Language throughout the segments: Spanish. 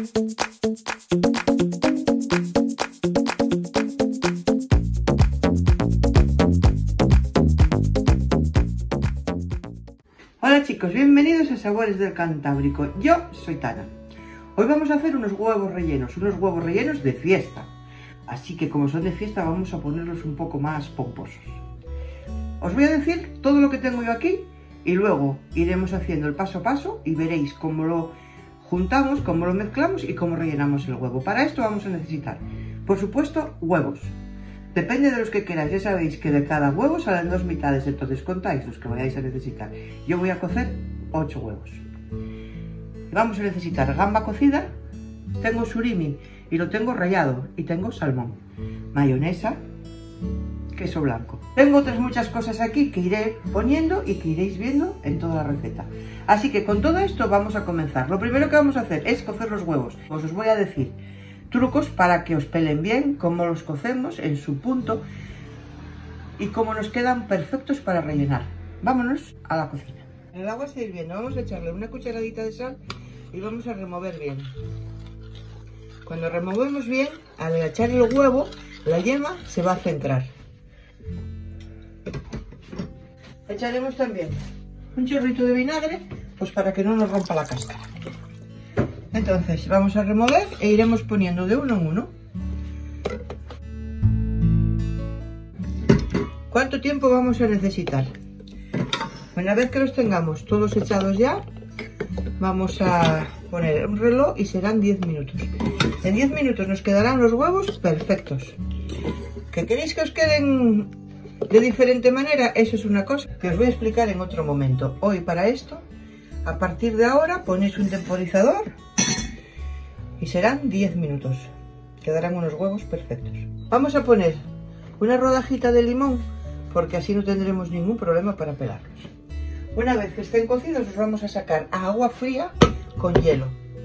Hola chicos, bienvenidos a Sabores del Cantábrico. Yo soy Tana. Hoy vamos a hacer unos huevos rellenos de fiesta. Así que como son de fiesta vamos a ponerlos un poco más pomposos. Os voy a decir todo lo que tengo yo aquí y luego iremos haciendo el paso a paso y veréis cómo lo juntamos, cómo lo mezclamos y cómo rellenamos el huevo. Para esto vamos a necesitar, por supuesto, huevos. Depende de los que queráis, ya sabéis que de cada huevo salen dos mitades, entonces contáis los que vayáis a necesitar. Yo voy a cocer 8 huevos. Vamos a necesitar gamba cocida, tengo surimi y lo tengo rallado, y tengo salmón, mayonesa, queso blanco. Tengo otras muchas cosas aquí que iré poniendo y que iréis viendo en toda la receta. Así que con todo esto vamos a comenzar. Lo primero que vamos a hacer es cocer los huevos. Os voy a decir trucos para que os pelen bien, cómo los cocemos en su punto y cómo nos quedan perfectos para rellenar. Vámonos a la cocina. El agua está hirviendo, vamos a echarle una cucharadita de sal y vamos a remover bien. Cuando removemos bien, al echar el huevo, la yema se va a centrar. Echaremos también un chorrito de vinagre, pues para que no nos rompa la cáscara. Entonces vamos a remover e iremos poniendo de uno en uno. ¿Cuánto tiempo vamos a necesitar? Una vez que los tengamos todos echados ya, vamos a poner un reloj y serán 10 minutos. En 10 minutos nos quedarán los huevos perfectos. ¿Que queréis que os queden de diferente manera? Eso es una cosa que os voy a explicar en otro momento. Hoy para esto, a partir de ahora ponéis un temporizador y serán 10 minutos. Quedarán unos huevos perfectos. Vamos a poner una rodajita de limón porque así no tendremos ningún problema para pelarlos. Una vez que estén cocidos los vamos a sacar a agua fría con hielo.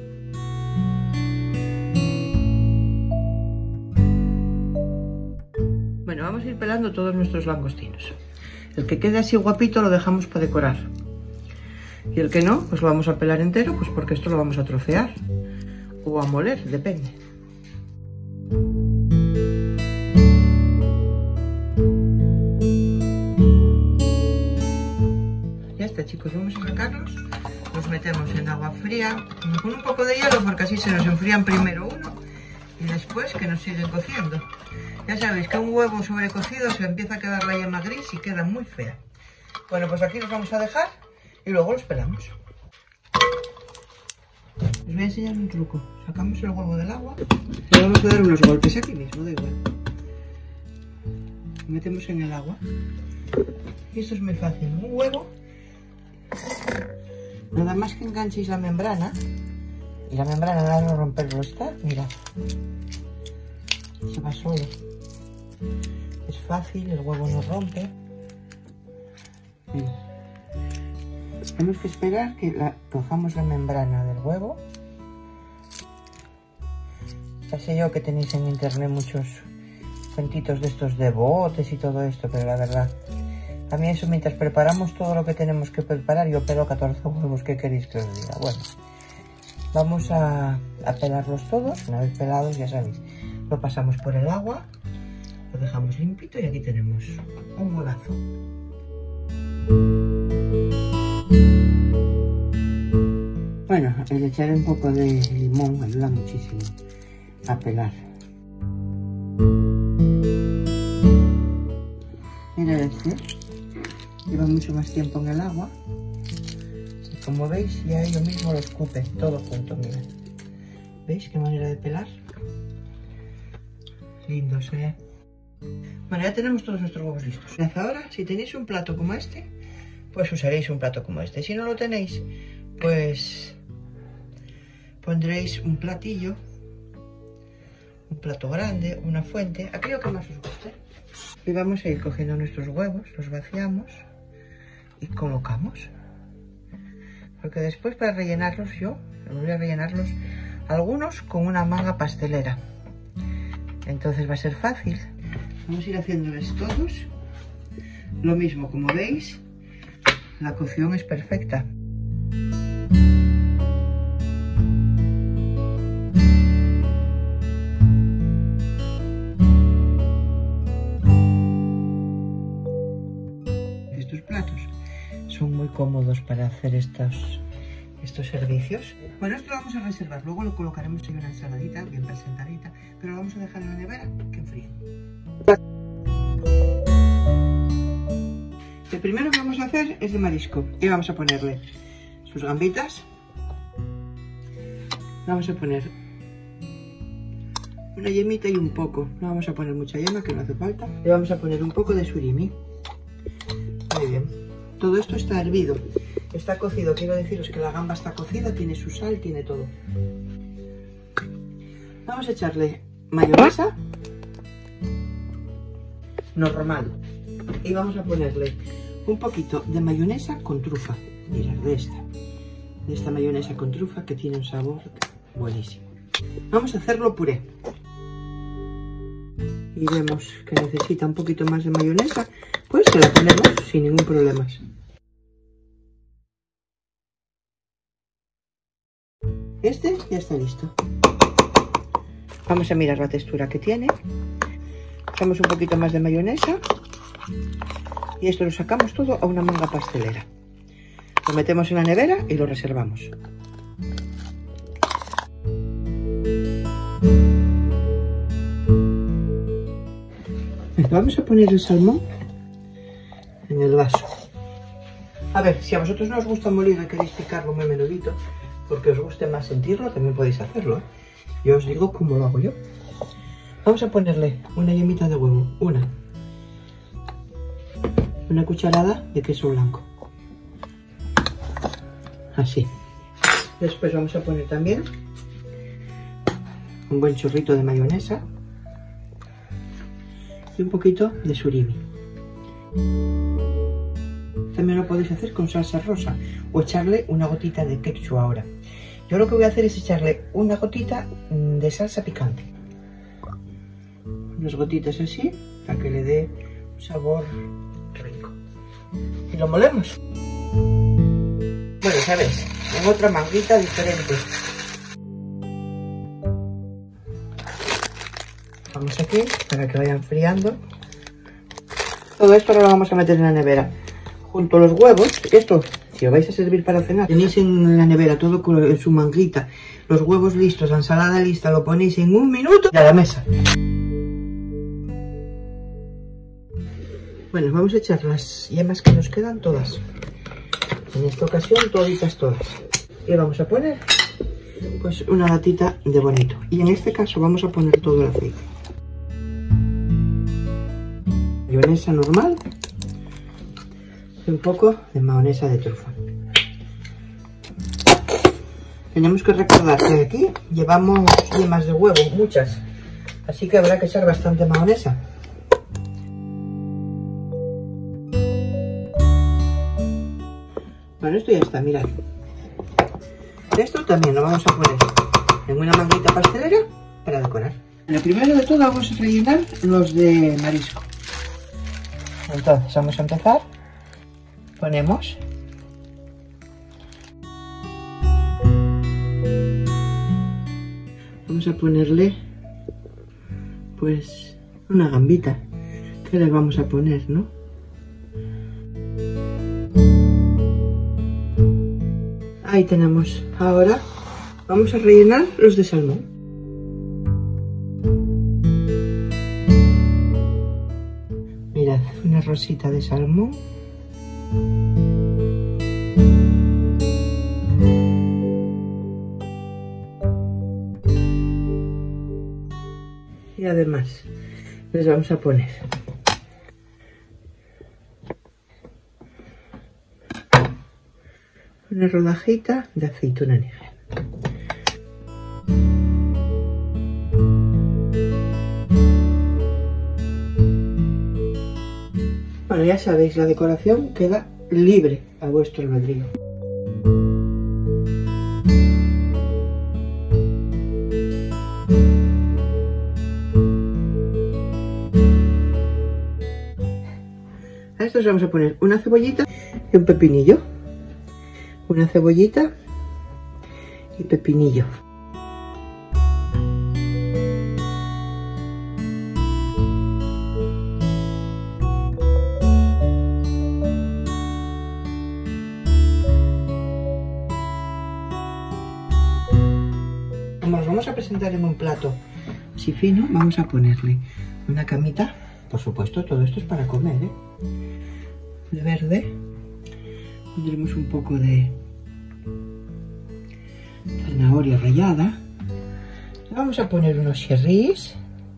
Bueno, vamos a ir pelando todos nuestros langostinos. El que quede así guapito lo dejamos para decorar. Y el que no, pues lo vamos a pelar entero, pues porque esto lo vamos a trocear. O a moler, depende. Ya está chicos, vamos a sacarlos. Los metemos en agua fría con un poco de hielo porque así se nos enfrían primero uno y después que nos siguen cociendo. Ya sabéis que un huevo sobrecocido se empieza a quedar la yema gris y queda muy fea. Bueno, pues aquí los vamos a dejar y luego los pelamos. Os voy a enseñar un truco. Sacamos el huevo del agua y le vamos a dar unos golpes aquí mismo, da igual. Lo metemos en el agua. Y esto es muy fácil. Un huevo, nada más que enganchéis la membrana, y la membrana nada de romperlo está, mirad. Se va solo. Es fácil, el huevo no rompe. Bien. Tenemos que esperar que cojamos la membrana del huevo. Ya sé yo que tenéis en internet muchos cuentitos de estos de botes y todo esto, pero la verdad, a mí eso mientras preparamos todo lo que tenemos que preparar, yo pelo 14 huevos, ¿qué queréis que os diga? Bueno, vamos a pelarlos todos. Una vez pelados, ya sabéis, lo pasamos por el agua, lo dejamos limpito y aquí tenemos un huevazo. Bueno, el echar un poco de limón ayuda muchísimo a pelar. Mirad este, lleva mucho más tiempo en el agua y como veis ya ello mismo lo escupe todo junto, mirad. ¿Veis qué manera de pelar? Lindos, ¿eh? Bueno, ya tenemos todos nuestros huevos listos. Ahora, si tenéis un plato como este, pues usaréis un plato como este. Si no lo tenéis, pues pondréis un platillo, un plato grande, una fuente, aquello que más os guste. Y vamos a ir cogiendo nuestros huevos, los vaciamos y colocamos. Porque después para rellenarlos yo voy a rellenarlos algunos con una manga pastelera. Entonces va a ser fácil. Vamos a ir haciéndoles todos lo mismo. Como veis, la cocción es perfecta. cómodos para hacer estos servicios. Bueno, esto lo vamos a reservar, luego lo colocaremos en una ensaladita bien presentadita, pero lo vamos a dejar en la nevera que enfríe. El primero que vamos a hacer es de marisco y vamos a ponerle sus gambitas. Vamos a poner una yemita y un poco, no vamos a poner mucha yema que no hace falta. Le vamos a poner un poco de surimi. Muy bien, todo esto está hervido, está cocido, quiero deciros que la gamba está cocida, tiene su sal, tiene todo. Vamos a echarle mayonesa normal y vamos a ponerle un poquito de mayonesa con trufa. Mirad, de esta mayonesa con trufa que tiene un sabor buenísimo. Vamos a hacerlo puré y vemos que necesita un poquito más de mayonesa, pues se la ponemos sin ningún problema. Este ya está listo. Vamos a mirar la textura que tiene. Echamos un poquito más de mayonesa y esto lo sacamos todo a una manga pastelera. Lo metemos en la nevera y lo reservamos. Vamos a poner el salmón en el vaso. A ver, si a vosotros no os gusta molido y queréis picarlo muy menudito, porque os guste más sentirlo, también podéis hacerlo, ¿eh? Yo os digo cómo lo hago yo. Vamos a ponerle una yemita de huevo, una cucharada de queso blanco. Así. Después vamos a poner también un buen chorrito de mayonesa y un poquito de surimi. También lo podéis hacer con salsa rosa o echarle una gotita de ketchup ahora. Yo lo que voy a hacer es echarle una gotita de salsa picante. Unas gotitas así, para que le dé un sabor rico. Y lo molemos. Bueno, ¿sabéis? En otra manguita diferente. Vamos aquí para que vaya enfriando. Todo esto ahora lo vamos a meter en la nevera. Junto a los huevos, esto, si lo vais a servir para cenar, tenéis en la nevera todo con su manguita, los huevos listos, la ensalada lista, lo ponéis en 1 minuto y a la mesa. Bueno, vamos a echar las yemas que nos quedan todas. En esta ocasión toditas todas. Y vamos a poner pues una latita de bonito. Y en este caso vamos a poner todo el aceite. Mayonesa normal. Y un poco de mayonesa de trufa. Tenemos que recordar que aquí llevamos yemas de huevo, muchas. Así que habrá que echar bastante mayonesa. Bueno, esto ya está, mirad. Esto también lo vamos a poner en una manguita pastelera para decorar. Lo primero de todo vamos a rellenar los de marisco. Entonces vamos a empezar. Ponemos vamos a ponerle pues una gambita. ¿Qué le vamos a poner, no? Ahí tenemos. Ahora vamos a rellenar los de salmón. Mirad, una rosita de salmón. Y además les vamos a poner una rodajita de aceituna negra. Bueno, ya sabéis, la decoración queda libre a vuestro albedrío. A estos vamos a poner una cebollita y un pepinillo. Una cebollita y pepinillo. Como los vamos a presentar en un plato así fino, vamos a ponerle una camita, por supuesto, todo esto es para comer, de verde. Pondremos un poco de zanahoria rallada. Le vamos a poner unos cherries.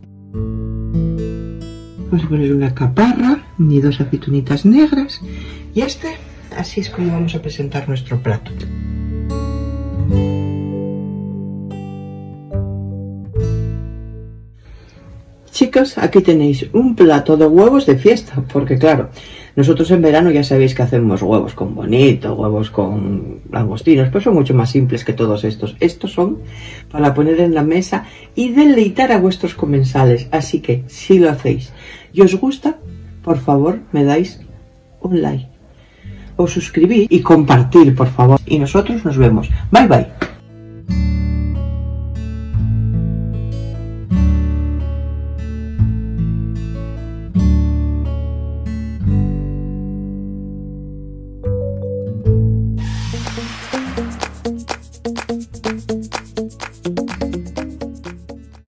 Vamos a poner una caparra y 2 aceitunitas negras. Y así es como vamos a presentar nuestro plato. Chicos, aquí tenéis un plato de huevos de fiesta, porque claro, nosotros en verano ya sabéis que hacemos huevos con bonito, huevos con langostinos, pues son mucho más simples que todos estos. Estos son para poner en la mesa y deleitar a vuestros comensales, así que si lo hacéis y os gusta, por favor me dais un like, os suscribís y compartir, por favor. Y nosotros nos vemos. Bye bye.